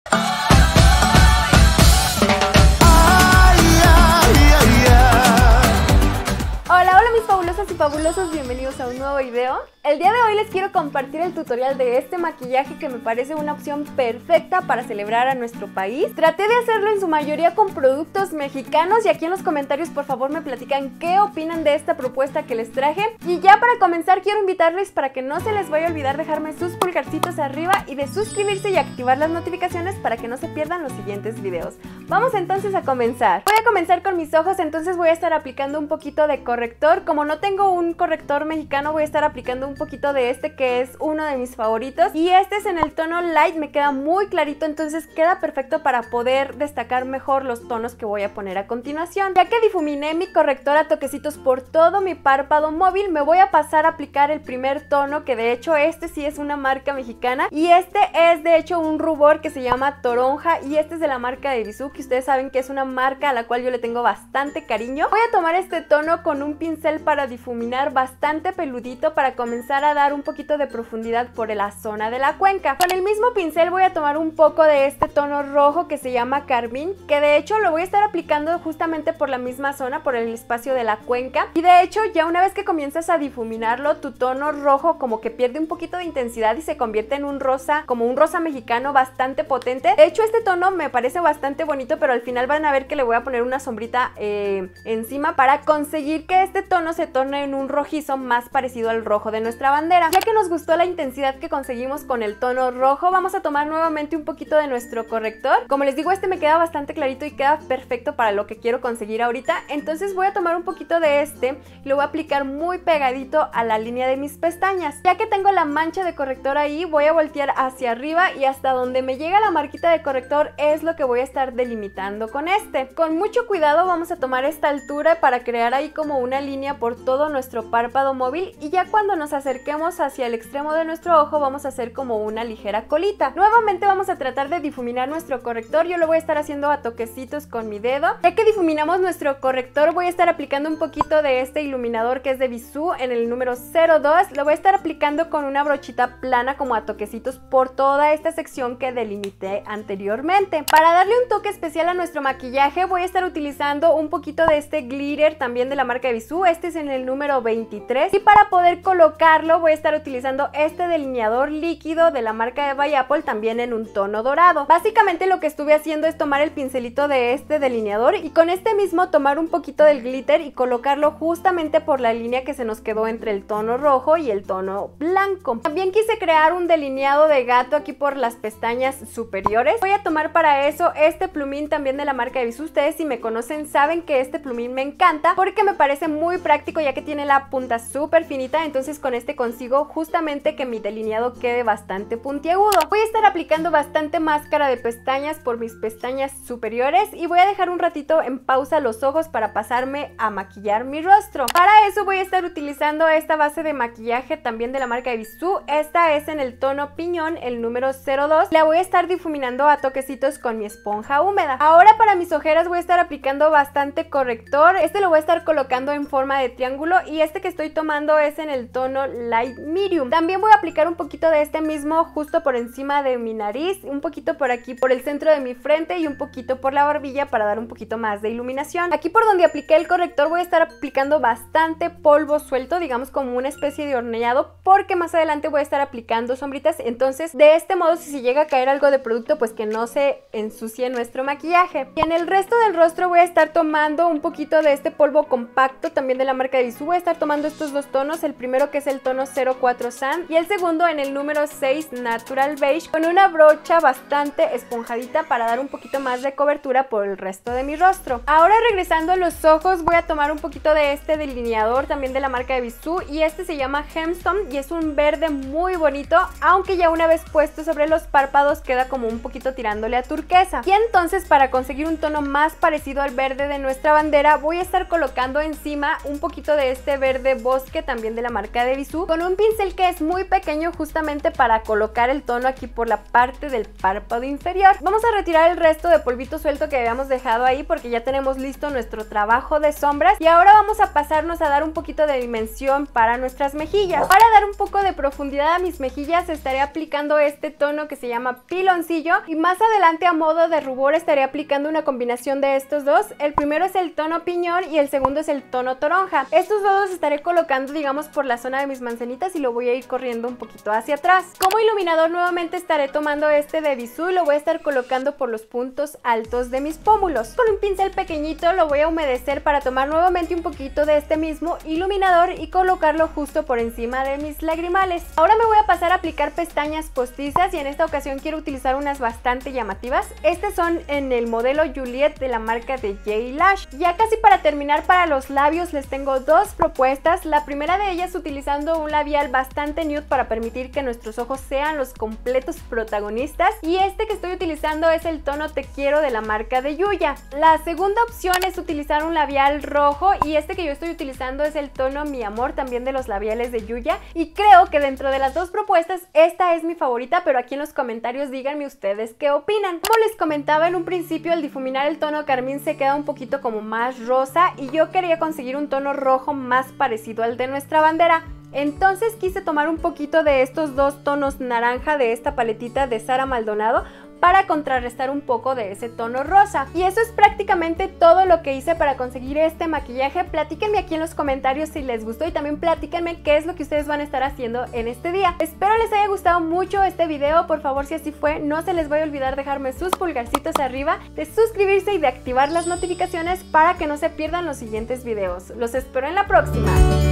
Hola, hola mis fabulosas y fabulosos, bienvenidos a un nuevo video. El día de hoy les quiero compartir el tutorial de este maquillaje que me parece una opción perfecta para celebrar a nuestro país. Traté de hacerlo en su mayoría con productos mexicanos y aquí en los comentarios por favor me platican qué opinan de esta propuesta que les traje. Y ya para comenzar quiero invitarles para que no se les vaya a olvidar dejarme sus pulgarcitos arriba y de suscribirse y activar las notificaciones para que no se pierdan los siguientes videos. Vamos entonces a comenzar. Voy a comenzar con mis ojos, entonces voy a estar aplicando un poquito de corrector. Como no tengo un corrector mexicano, voy a estar aplicando un poquito de este que es uno de mis favoritos. Y este es en el tono light, me queda muy clarito, entonces queda perfecto para poder destacar mejor los tonos que voy a poner a continuación. Ya que difuminé mi corrector a toquecitos por todo mi párpado móvil, me voy a pasar a aplicar el primer tono, que de hecho este sí es una marca mexicana. Y este es de hecho un rubor que se llama Toronja y este es de la marca de Bisú, que ustedes saben que es una marca a la cual yo le tengo bastante cariño. Voy a tomar este tono con un pincel para difuminar bastante peludito para comenzar a dar un poquito de profundidad por la zona de la cuenca. Con el mismo pincel voy a tomar un poco de este tono rojo que se llama carmín, que de hecho lo voy a estar aplicando justamente por la misma zona, por el espacio de la cuenca. Y de hecho ya una vez que comienzas a difuminarlo, tu tono rojo como que pierde un poquito de intensidad y se convierte en un rosa, como un rosa mexicano bastante potente. De hecho este tono me parece bastante bonito, pero al final van a ver que le voy a poner una sombrita encima para conseguir que este tono se torne en un rojizo más parecido al rojo de nuestra bandera. Ya que nos gustó la intensidad que conseguimos con el tono rojo, vamos a tomar nuevamente un poquito de nuestro corrector. Como les digo, este me queda bastante clarito y queda perfecto para lo que quiero conseguir ahorita. Entonces voy a tomar un poquito de este y lo voy a aplicar muy pegadito a la línea de mis pestañas. Ya que tengo la mancha de corrector ahí, voy a voltear hacia arriba y hasta donde me llega la marquita de corrector es lo que voy a estar delimitando con este. Con mucho cuidado vamos a tomar esta altura para crear ahí como una línea por todo nuestro párpado móvil y ya cuando nos acerquemos hacia el extremo de nuestro ojo vamos a hacer como una ligera colita. Nuevamente vamos a tratar de difuminar nuestro corrector. Yo lo voy a estar haciendo a toquecitos con mi dedo. Ya que difuminamos nuestro corrector, voy a estar aplicando un poquito de este iluminador que es de Bisú en el número 02. Lo voy a estar aplicando con una brochita plana como a toquecitos por toda esta sección que delimité anteriormente. Para darle un toque especial a nuestro maquillaje voy a estar utilizando un poquito de este glitter también de la marca de Bisú. Este es en el número 23 y para poder colocarlo voy a estar utilizando este delineador líquido de la marca de By Apple también en un tono dorado. Básicamente lo que estuve haciendo es tomar el pincelito de este delineador y con este mismo tomar un poquito del glitter y colocarlo justamente por la línea que se nos quedó entre el tono rojo y el tono blanco. También quise crear un delineado de gato aquí por las pestañas superiores. Voy a tomar para eso este plumín también de la marca de Bisú. Ustedes si me conocen saben que este plumín me encanta porque me parece muy práctico ya que tiene la punta súper finita, entonces con este consigo justamente que mi delineado quede bastante puntiagudo. Voy a estar aplicando bastante máscara de pestañas por mis pestañas superiores y voy a dejar un ratito en pausa los ojos para pasarme a maquillar mi rostro. Para eso voy a estar utilizando esta base de maquillaje también de la marca de Bisú. Esta es en el tono piñón, el número 02. La voy a estar difuminando a toquecitos con mi esponja húmeda. Ahora para mis ojeras voy a estar aplicando bastante corrector. Este lo voy a estar colocando en forma de triángulo y este que estoy tomando es en el tono light medium. También voy a aplicar un poquito de este mismo justo por encima de mi nariz, un poquito por aquí por el centro de mi frente y un poquito por la barbilla para dar un poquito más de iluminación. Aquí por donde apliqué el corrector voy a estar aplicando bastante polvo suelto, digamos como una especie de horneado, porque más adelante voy a estar aplicando sombritas, entonces de este modo si se llega a caer algo de producto pues que no se ensucie nuestro maquillaje. Y en el resto del rostro voy a estar tomando un poquito de este polvo compacto también de la marca de Bisú. Voy a estar tomando estos dos tonos, el primero que es el tono 04 Sand y el segundo en el número 6 Natural Beige, con una brocha bastante esponjadita para dar un poquito más de cobertura por el resto de mi rostro. Ahora regresando a los ojos voy a tomar un poquito de este delineador también de la marca de Bisú y este se llama Gemstone y es un verde muy bonito, aunque ya una vez puesto sobre los párpados queda como un poquito tirándole a turquesa. Y entonces para conseguir un tono más parecido al verde de nuestra bandera voy a estar colocando encima un poquito de este verde bosque también de la marca de Bisú, con un pincel que es muy pequeño justamente para colocar el tono aquí por la parte del párpado inferior. Vamos a retirar el resto de polvito suelto que habíamos dejado ahí porque ya tenemos listo nuestro trabajo de sombras y ahora vamos a pasarnos a dar un poquito de dimensión para nuestras mejillas. Para dar un poco de profundidad a mis mejillas estaré aplicando este tono que se llama piloncillo y más adelante a modo de rubor estaré aplicando una combinación de estos dos. El primero es el tono piñón y el segundo es el tono toronja. Estos dos los estaré colocando digamos por la zona de mis manzanitas y lo voy a ir corriendo un poquito hacia atrás. Como iluminador nuevamente estaré tomando este de Bisú y lo voy a estar colocando por los puntos altos de mis pómulos. Con un pincel pequeñito lo voy a humedecer para tomar nuevamente un poquito de este mismo iluminador y colocarlo justo por encima de mis lagrimales. Ahora me voy a pasar a aplicar pestañas postizas y en esta ocasión quiero utilizar unas bastante llamativas. Estas son en el modelo Juliet de la marca de J-Lash. Ya casi para terminar, para los labios les tengo dos propuestas. La primera de ellas utilizando un labial bastante nude para permitir que nuestros ojos sean los completos protagonistas y este que estoy utilizando es el tono Te Quiero de la marca de Yuya. La segunda opción es utilizar un labial rojo y este que yo estoy utilizando es el tono Mi Amor también de los labiales de Yuya y creo que dentro de las dos propuestas esta es mi favorita, pero aquí en los comentarios díganme ustedes qué opinan. Como les comentaba en un principio, al difuminar el tono carmín se queda un poquito como más rosa y yo quería conseguir un tono rojo más parecido al de nuestra bandera. Entonces quise tomar un poquito de estos dos tonos naranja de esta paletita de Sara Maldonado para contrarrestar un poco de ese tono rosa. Y eso es prácticamente todo lo que hice para conseguir este maquillaje. Platíquenme aquí en los comentarios si les gustó y también platíquenme qué es lo que ustedes van a estar haciendo en este día. Espero les haya gustado mucho este video. Por favor, si así fue, no se les vaya a olvidar dejarme sus pulgarcitos arriba, de suscribirse y de activar las notificaciones para que no se pierdan los siguientes videos. Los espero en la próxima.